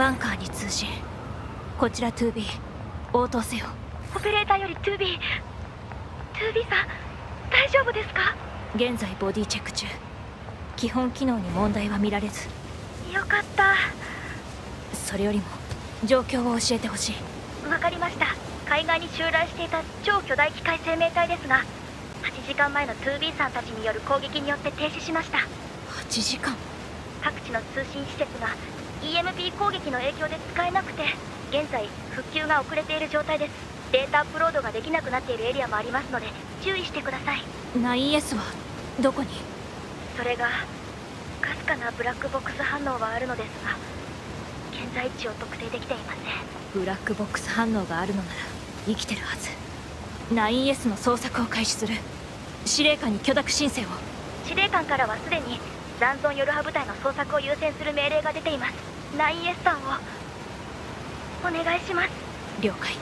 バンカーに通信。こちら 2B 応答せよ。 オペレーターより 2B さん大丈夫ですか？ 現在ボディチェック中。基本機能に問題は見られず。 よかった。 それよりも状況を教えてほしい。 わかりました。海岸に襲来していた超巨大機械生命体ですが、8時間前の 2B さんたちによる攻撃によって停止しました。 8時間。 各地の通信施設が EMP 攻撃の影響で使えなくて、現在復旧が遅れている状態です。データアップロードができなくなっているエリアもありますので注意してください。 9S はどこに？ それがかすかなブラックボックス反応はあるのですが、現在地を特定できていません。 ブラックボックス反応があるのなら生きてるはず。 9S の捜索を開始する。司令官に許諾申請を。 司令官からはすでに残存ヨルハ部隊の捜索を優先する命令が出ています。 9S さんをお願いします。 了解。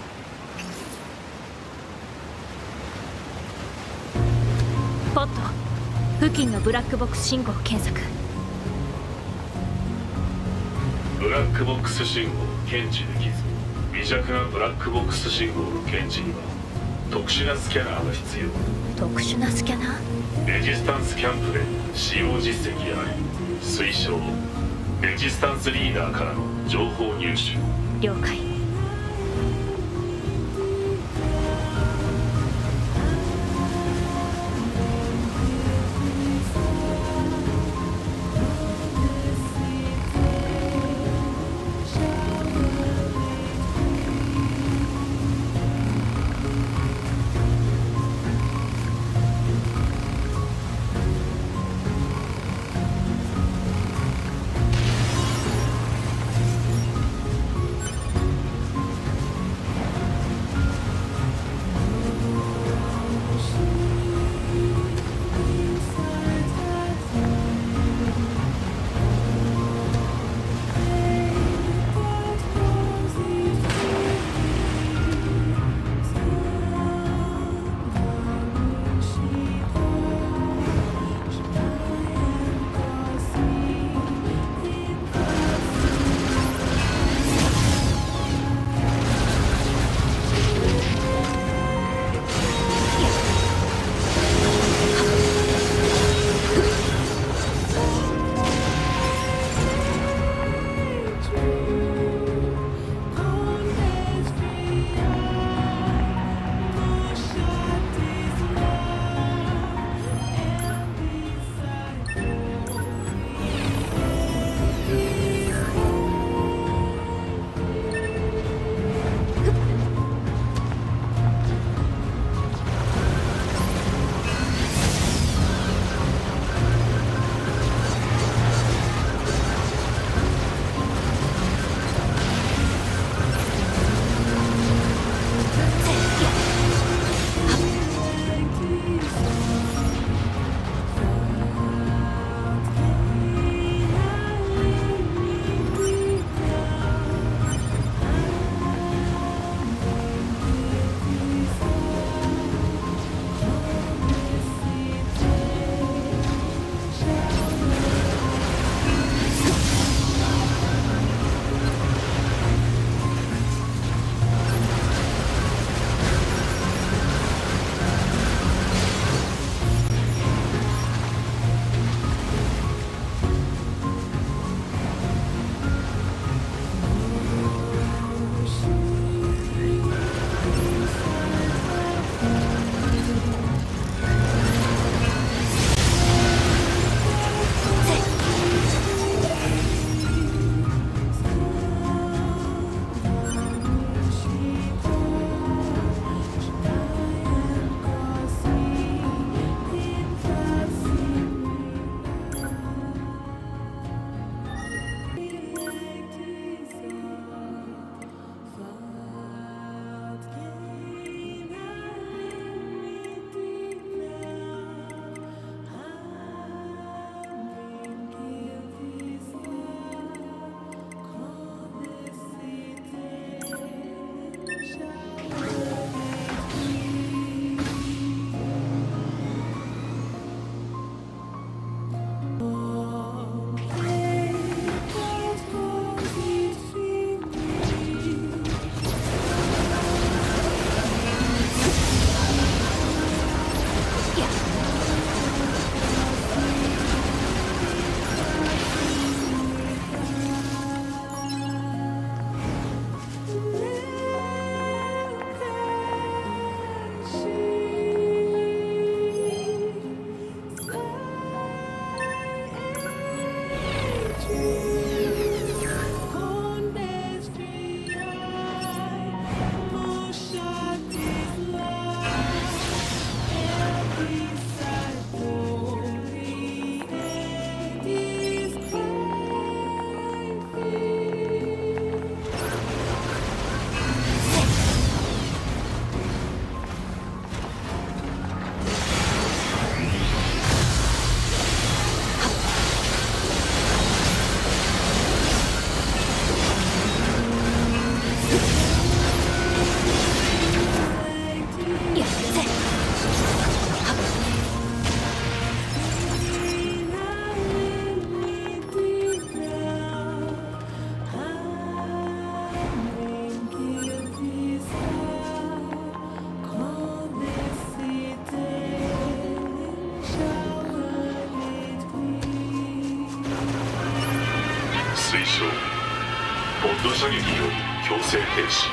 ポット付近のブラックボックス信号を検索。 ブラックボックス信号検知できず、微弱なブラックボックス信号の検知には特殊なスキャナーが必要。 特殊なスキャナー？ レジスタンスキャンプで使用実績あり。推奨レジスタンスリーダーからの情報入手。 了解。 土射撃による強制停止。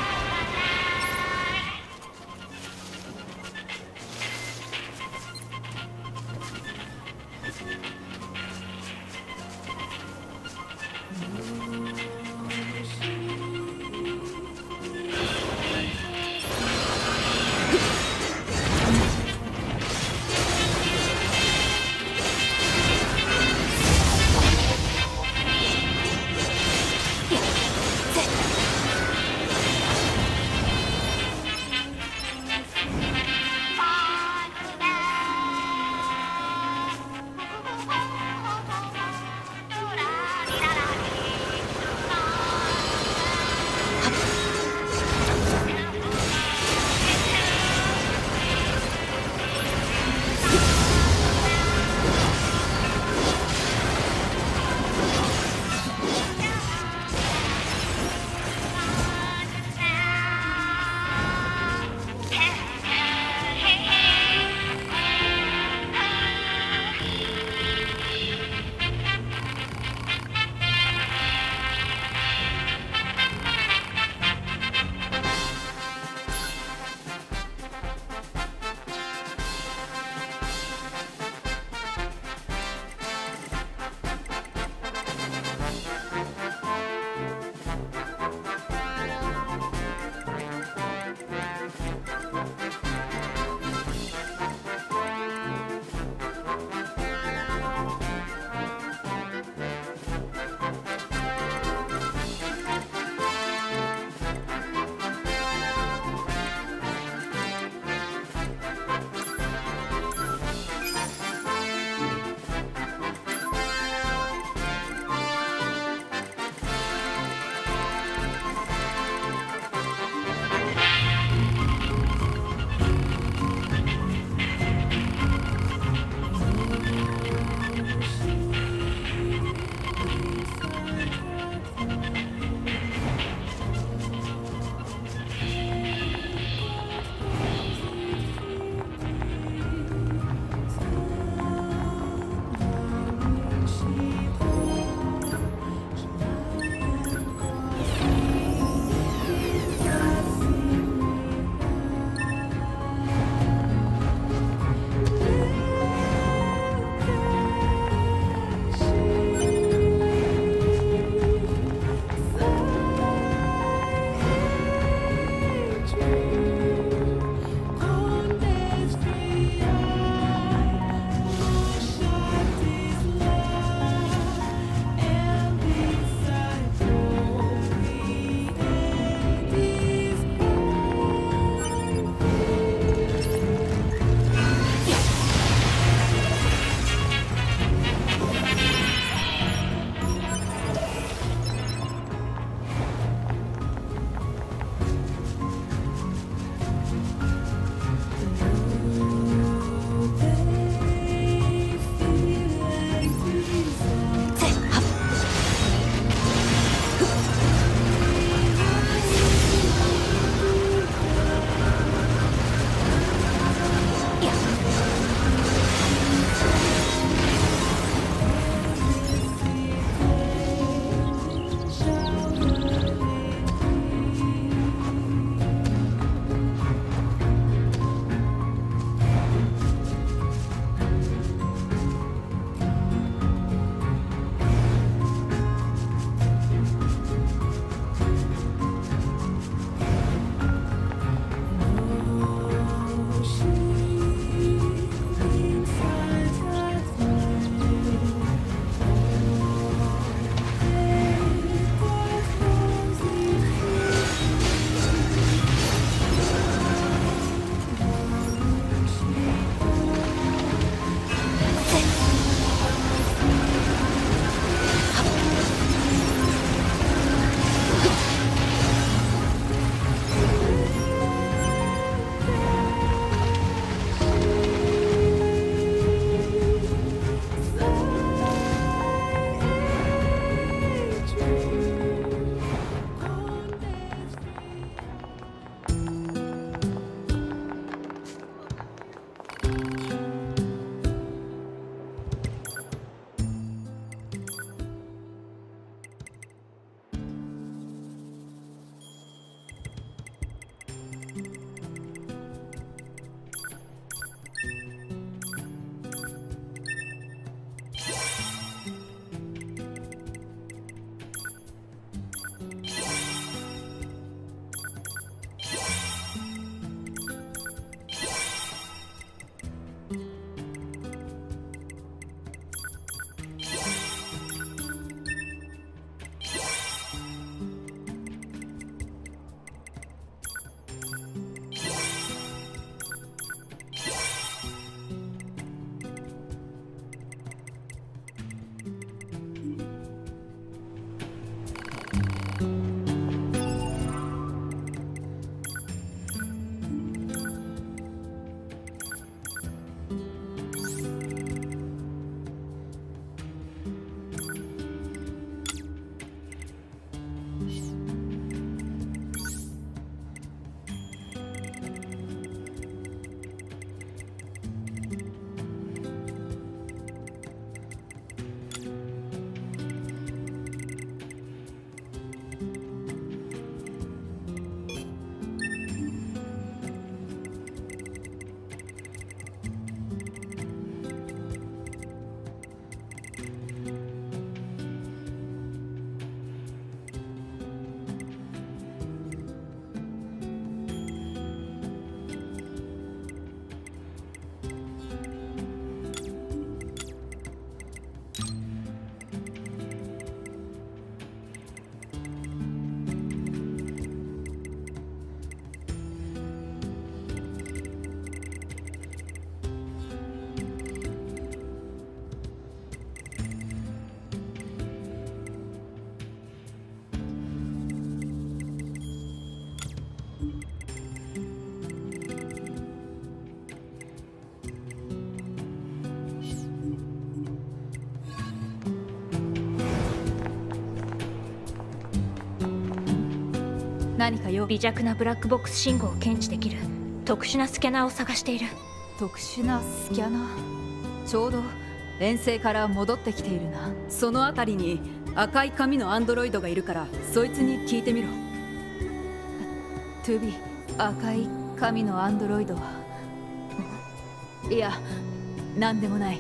何か用？ 微弱なブラックボックス信号を検知できる特殊なスキャナーを探している。 特殊なスキャナー。ちょうど遠征から戻ってきているな。その辺りに赤い髪のアンドロイドがいるから、そいつに聞いてみろ。トゥビー、赤い髪のアンドロイドは。いや、何でもない。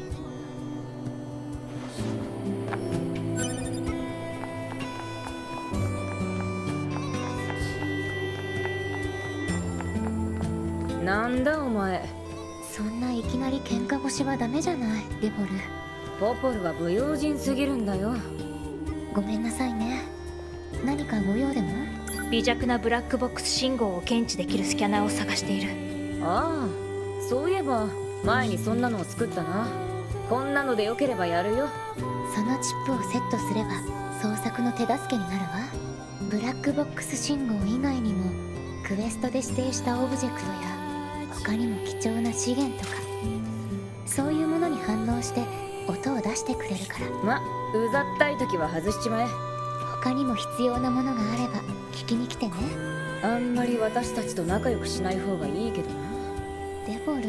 なんだお前。 そんないきなり喧嘩腰はダメじゃない、デボル。 ポポルは不用心すぎるんだよ。 ごめんなさいね。何かご用でも？ 微弱なブラックボックス信号を検知できるスキャナーを探している。 ああ、そういえば前にそんなのを作ったな。こんなのでよければやるよ。 そのチップをセットすれば捜索の手助けになるわ。ブラックボックス信号以外にもクエストで指定したオブジェクトや他にも貴重な資源とか、そういうものに反応して音を出してくれるから。 ま、うざったい時は外しちまえ。 他にも必要なものがあれば聞きに来てね。 あんまり私たちと仲良くしない方がいいけどな。 デボル。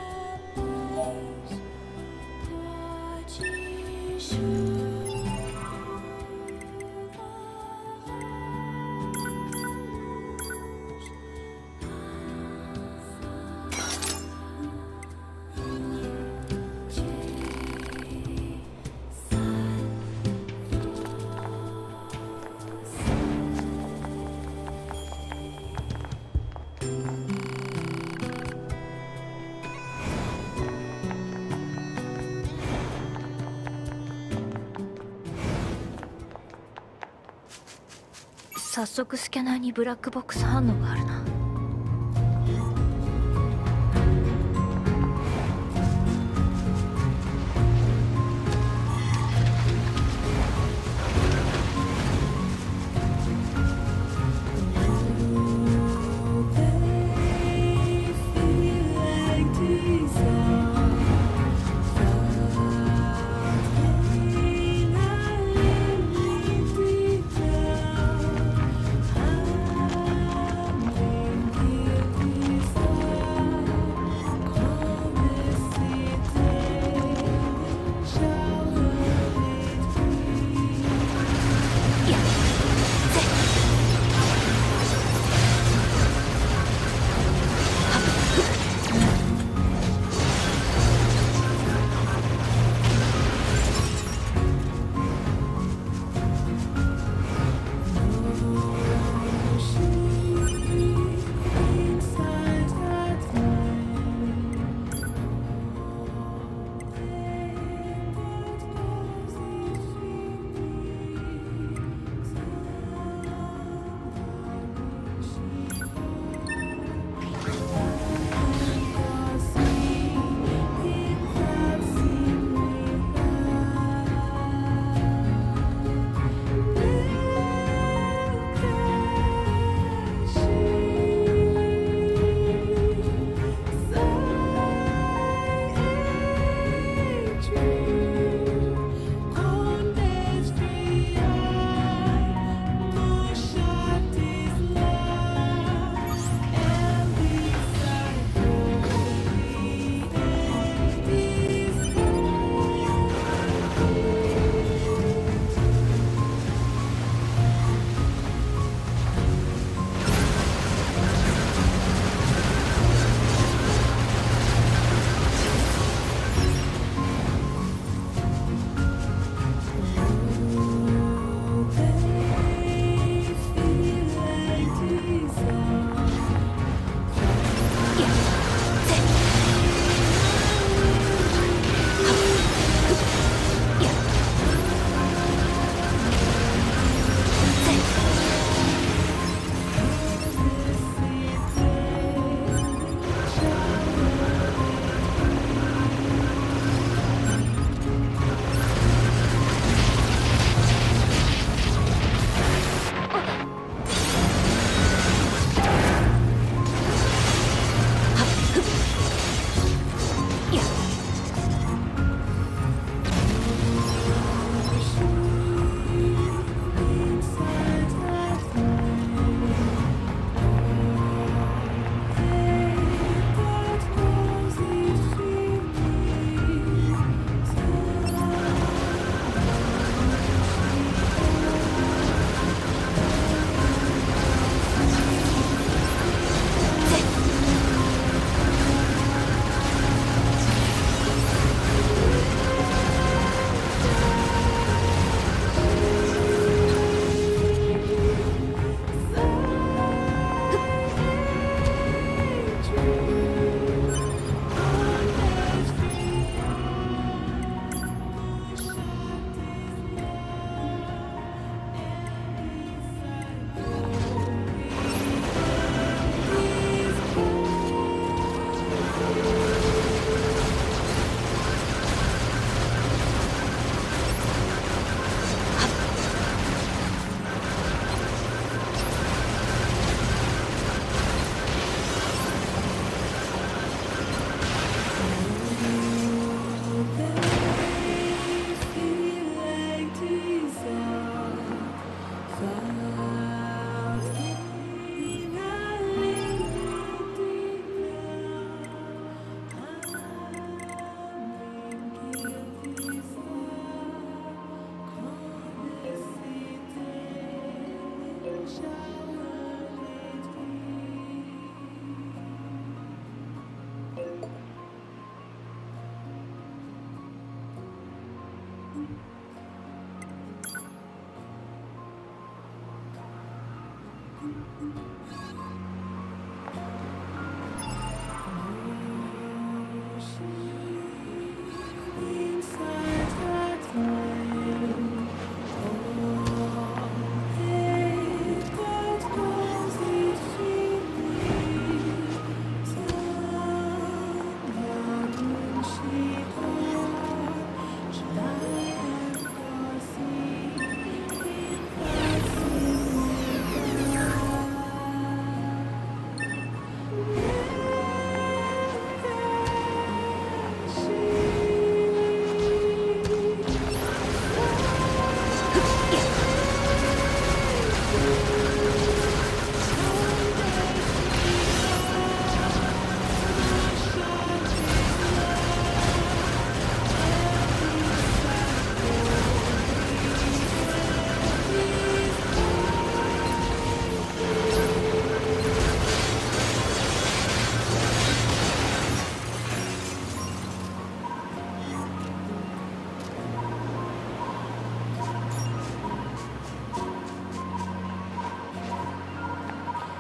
早速スキャナーにブラックボックス反応があるな。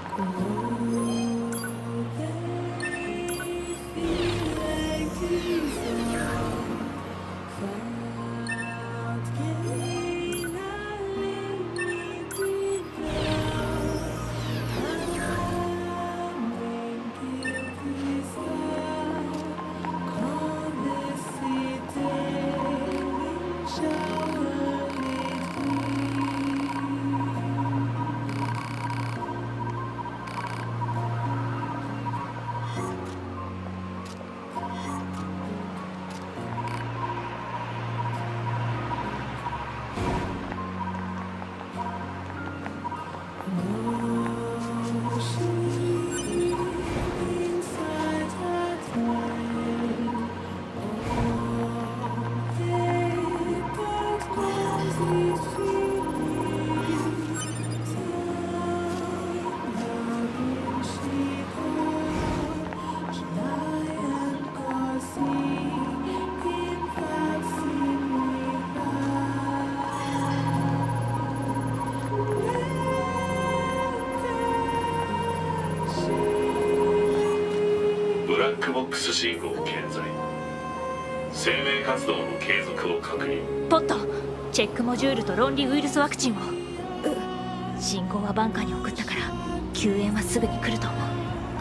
ブラックボックス信号健在。生命活動の継続を確認。 ポット、チェックモジュールと論理ウイルスワクチンを。信号はバンカーに送ったから救援はすぐに来ると思う。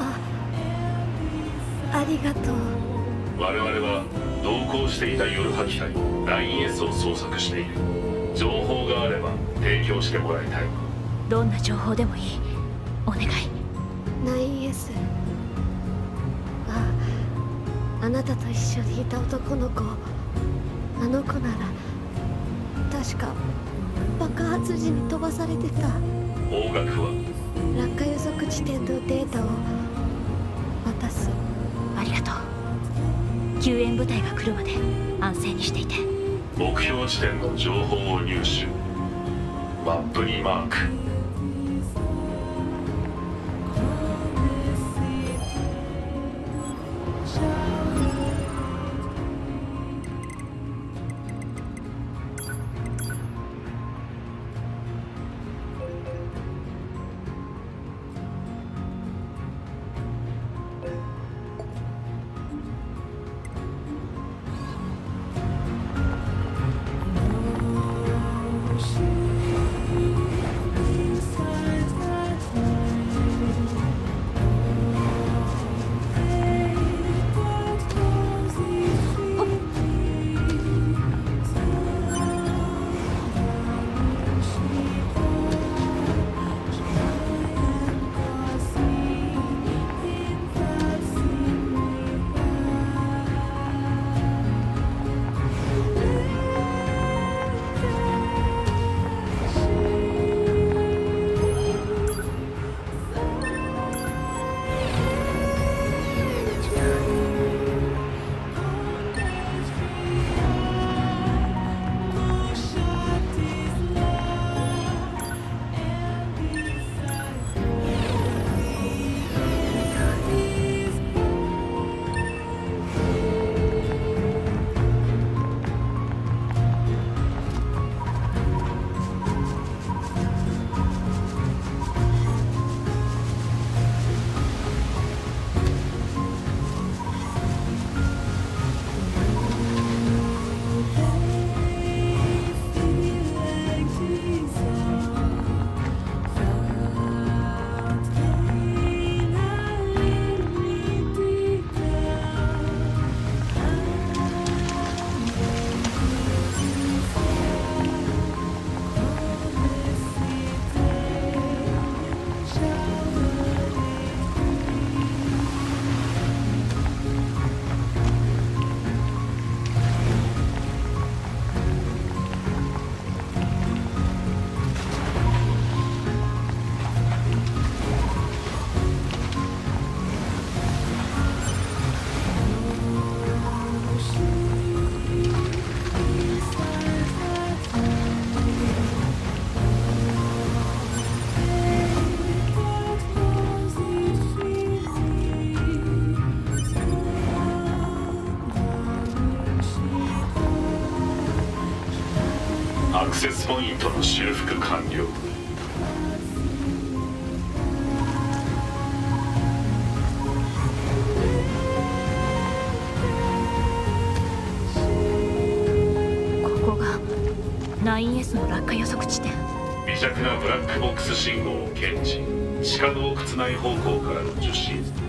ありがとう。 我々は同行していた夜波機体 9S を捜索している。情報があれば提供してもらいたい。 どんな情報でもいい。お願い。 9S。 あなたと一緒にいた男の子、あの子なら確か爆発時に飛ばされてた。 方角は落下予測地点のデータを渡す。 ありがとう。救援部隊が来るまで安静にしていて。 目標地点の情報を入手。マップにマーク。アクセスポイントの修復完了。 地点。 微弱なブラックボックス信号を検知。地下洞窟内方向からの受信。